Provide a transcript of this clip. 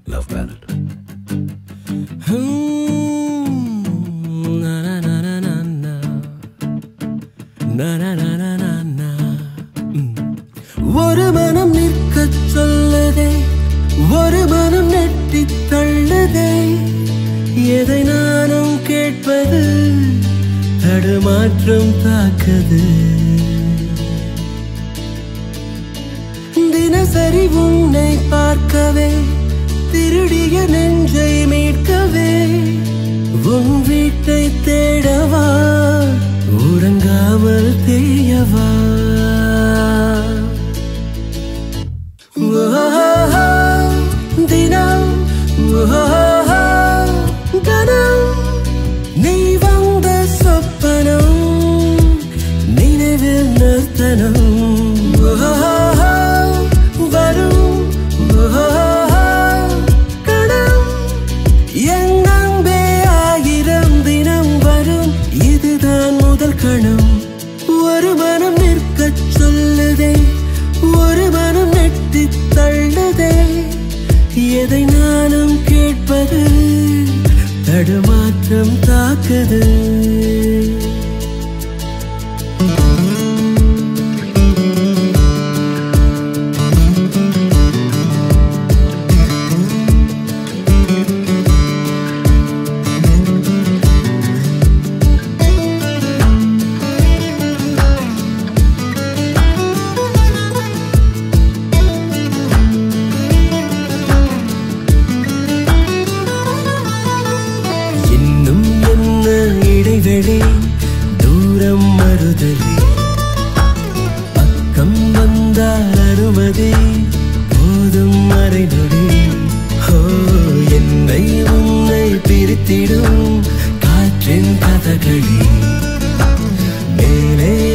Love Planet. ஒரு மனம் நிற்கச் சொல்லுதே, ஒரு மனம் நெட்டி தள்ளுதே, எதை நானும் கேட்பது தடுமாற்றம் தாக்குது. தினசரி உன்னை பார்க்கவே, திருடிய நெஞ்சை மீட்கவே, உன் வீட்டை தேடவா, உறங்காமல் தேயவா. தினம் கனம் நீ வந்த சொப்பனம், நினைவில் நிறுத்தனம் வரும் கணம். என் அன்பே ஆயிரம் தினம் வரும், இதுதான் முதல் கணம். ஒரு மனம் நிற்கச் சொல்லுதே, ஒரு மனம் நெட்டி தள்ளுதே, எதை நானும் கேட்பது தடுமாற்றம் தாக்குது. தூரம் மறுதலே, பக்கம் வந்தால் அனுமதி போதும் மறைநொடி. என்னை உன்னை பிரித்திடும் காற்றின் கதகளி, மேலே